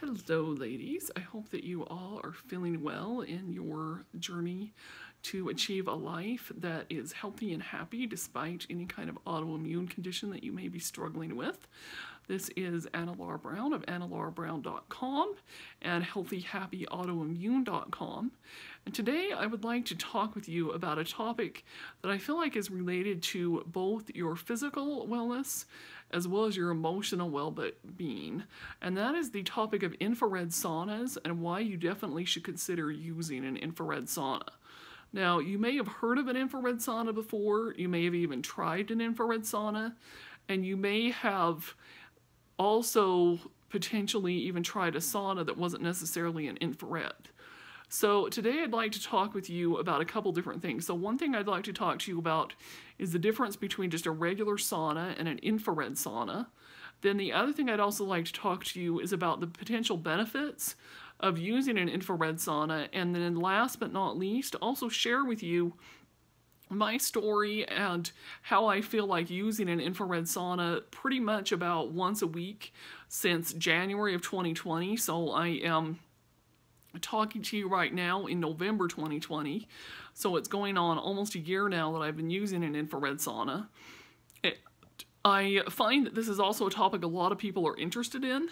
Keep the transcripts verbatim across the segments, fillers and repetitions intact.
Hello ladies, I hope that you all are feeling well in your journey to achieve a life that is healthy and happy despite any kind of autoimmune condition that you may be struggling with. This is Anna Laura Brown of anna laura brown dot com and healthy happy autoimmune dot com. And today I would like to talk with you about a topic that I feel like is related to both your physical wellness as well as your emotional well-being, and that is the topic of infrared saunas and why you definitely should consider using an infrared sauna. Now, you may have heard of an infrared sauna before, you may have even tried an infrared sauna, and you may have also potentially even tried a sauna that wasn't necessarily an infrared. So today I'd like to talk with you about a couple different things. So one thing I'd like to talk to you about is the difference between just a regular sauna and an infrared sauna. Then the other thing I'd also like to talk to you is about the potential benefits of using an infrared sauna. And then last but not least, also share with you my story and how I feel like using an infrared sauna pretty much about once a week since January of twenty twenty. So I am talking to you right now in November twenty twenty, so it's going on almost a year now that I've been using an infrared sauna. It, I find that this is also a topic a lot of people are interested in.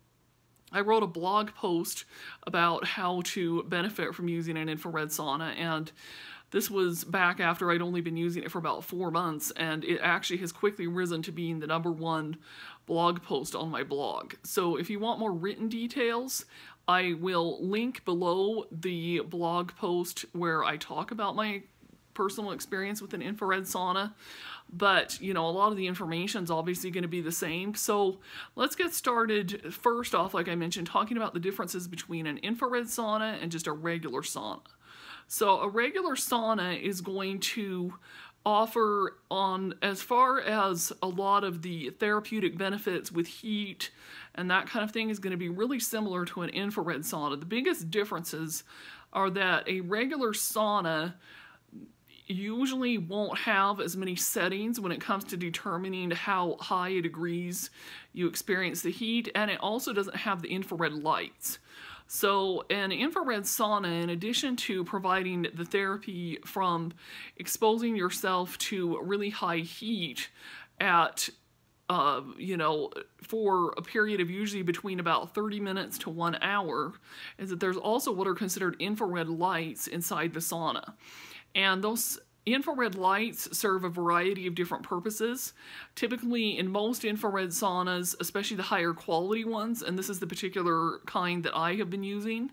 I wrote a blog post about how to benefit from using an infrared sauna, and this was back after I'd only been using it for about four months, and it actually has quickly risen to being the number one blog post on my blog. So if you want more written details, I will link below the blog post where I talk about my personal experience with an infrared sauna. But, you know, a lot of the information is obviously going to be the same. So let's get started. First off, like I mentioned, talking about the differences between an infrared sauna and just a regular sauna. So a regular sauna is going to offer, on as far as a lot of the therapeutic benefits with heat and that kind of thing, is going to be really similar to an infrared sauna. The biggest differences are that a regular sauna usually won't have as many settings when it comes to determining how high a degrees you experience the heat, and it also doesn't have the infrared lights. So an infrared sauna, in addition to providing the therapy from exposing yourself to really high heat at, uh, you know, for a period of usually between about thirty minutes to one hour, is that there's also what are considered infrared lights inside the sauna. And those infrared lights serve a variety of different purposes. Typically, in most infrared saunas, especially the higher quality ones, and this is the particular kind that I have been using,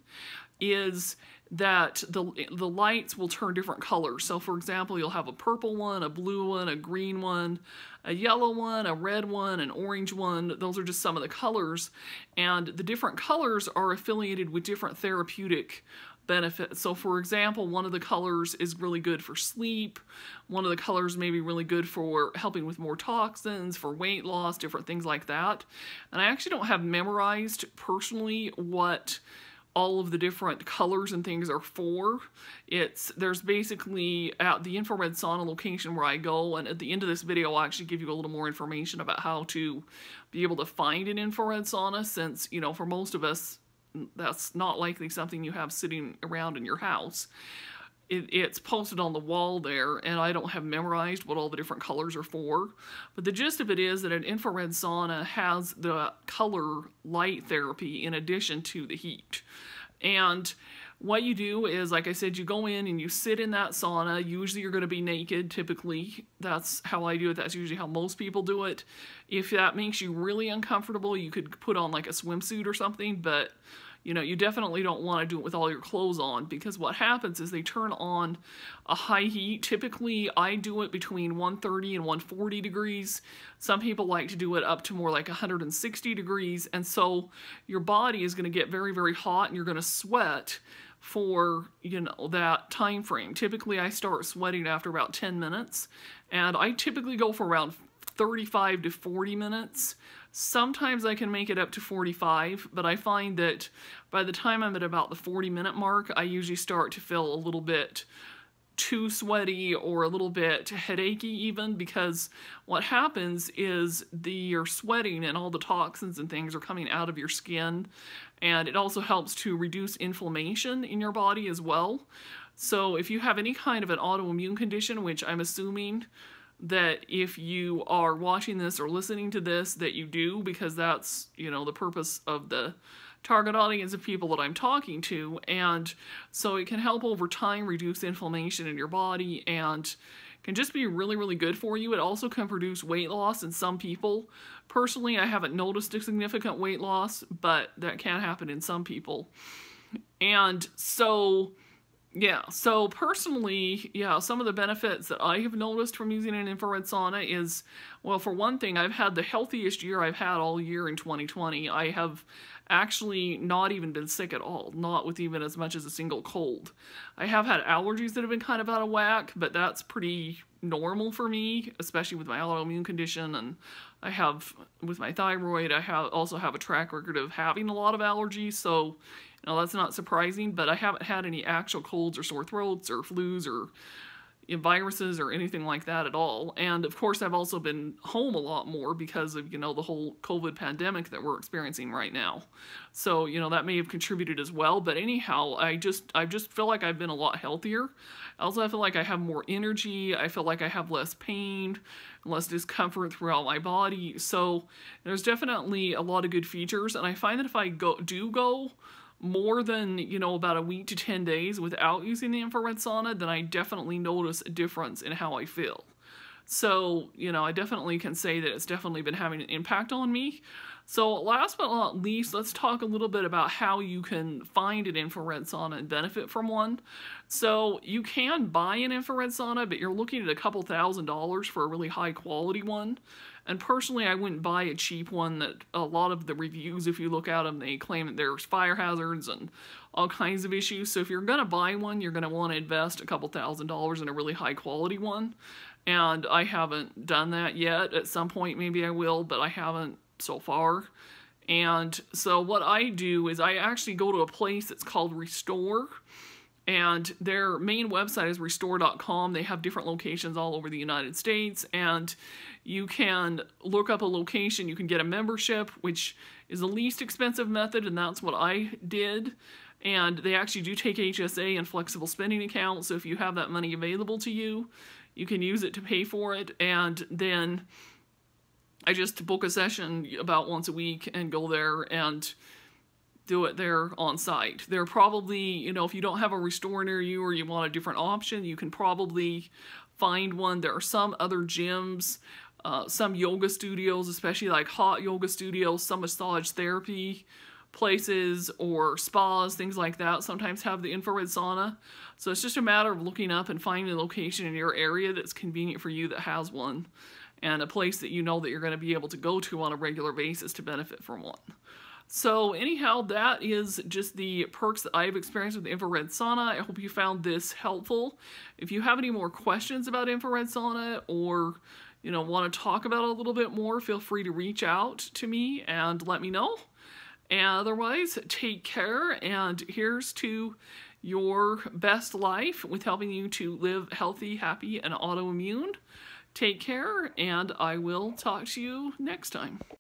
is that the, the lights will turn different colors. So for example, you'll have a purple one, a blue one, a green one, a yellow one, a red one, an orange one. Those are just some of the colors. And the different colors are affiliated with different therapeutic benefits. So for example, one of the colors is really good for sleep. One of the colors may be really good for helping with more toxins, for weight loss, different things like that. And I actually don't have memorized personally what all of the different colors and things are for. It's, there's basically at the infrared sauna location where I go, and at the end of this video I'll actually give you a little more information about how to be able to find an infrared sauna, since, you know, for most of us, that's not likely something you have sitting around in your house. It, it's posted on the wall there, and I don't have memorized what all the different colors are for. But the gist of it is that an infrared sauna has the color light therapy in addition to the heat. And what you do is, like I said, you go in and you sit in that sauna. Usually you're going to be naked, typically. That's how I do it. That's usually how most people do it. If that makes you really uncomfortable, you could put on like a swimsuit or something, but you know, you definitely don't want to do it with all your clothes on, because what happens is they turn on a high heat. Typically, I do it between one thirty and one forty degrees. Some people like to do it up to more like one hundred sixty degrees, and so your body is going to get very, very hot, and you're going to sweat for, you know, that time frame. Typically, I start sweating after about ten minutes, and I typically go for around thirty-five to forty minutes. Sometimes I can make it up to forty-five, but I find that by the time I'm at about the forty minute mark, I usually start to feel a little bit too sweaty or a little bit headachy even, because what happens is the you're sweating and all the toxins and things are coming out of your skin, and it also helps to reduce inflammation in your body as well. So if you have any kind of an autoimmune condition, which I'm assuming that if you are watching this or listening to this that you do, because that's, you know, the purpose of the target audience of people that I'm talking to, and so it can help over time reduce inflammation in your body and can just be really, really good for you. It also can produce weight loss in some people. Personally, I haven't noticed a significant weight loss, but that can happen in some people. And so, yeah, so personally, yeah, some of the benefits that I have noticed from using an infrared sauna is, well, for one thing, I've had the healthiest year I've had all year in twenty twenty. I have actually not even been sick at all, not with even as much as a single cold. I have had allergies that have been kind of out of whack, but that's pretty normal for me, especially with my autoimmune condition, and I have, with my thyroid, I have also have a track record of having a lot of allergies, so, you know, that's not surprising, but I haven't had any actual colds or sore throats or flus or viruses or anything like that at all. And of course I've also been home a lot more because of, you know, the whole COVID pandemic that we're experiencing right now. So, you know, that may have contributed as well. But anyhow, I just I just feel like I've been a lot healthier. Also, I feel like I have more energy. I feel like I have less pain, less discomfort throughout my body. So there's definitely a lot of good features. And I find that if I go do go more than, you know, about a week to ten days without using the infrared sauna, then I definitely notice a difference in how I feel. So, you know, I definitely can say that it's definitely been having an impact on me. So last but not least, let's talk a little bit about how you can find an infrared sauna and benefit from one. So you can buy an infrared sauna, but you're looking at a couple thousand dollars for a really high quality one. And personally, I wouldn't buy a cheap one that a lot of the reviews, if you look at them, they claim that there's fire hazards and all kinds of issues. So if you're going to buy one, you're going to want to invest a couple thousand dollars in a really high quality one. And I haven't done that yet. At some point, maybe I will, but I haven't so far. And so what I do is I actually go to a place that's called Restore. And their main website is restore dot com. They have different locations all over the United States, and you can look up a location, you can get a membership, which is the least expensive method, and that's what I did. And they actually do take H S A and flexible spending accounts, so if you have that money available to you, you can use it to pay for it. And then I just book a session about once a week and go there and do it there on site. They're probably, you know, if you don't have a Restore near you or you want a different option, you can probably find one. There are some other gyms, uh, some yoga studios, especially like hot yoga studios, some massage therapy places or spas, things like that, sometimes have the infrared sauna. So it's just a matter of looking up and finding a location in your area that's convenient for you that has one, and a place that you know that you're going to be able to go to on a regular basis to benefit from one. So anyhow, that is just the perks that I've experienced with the infrared sauna. I hope you found this helpful. If you have any more questions about infrared sauna, or, you know, want to talk about it a little bit more, feel free to reach out to me and let me know. And otherwise, take care, and here's to your best life with helping you to live healthy, happy, and autoimmune. Take care, and I will talk to you next time.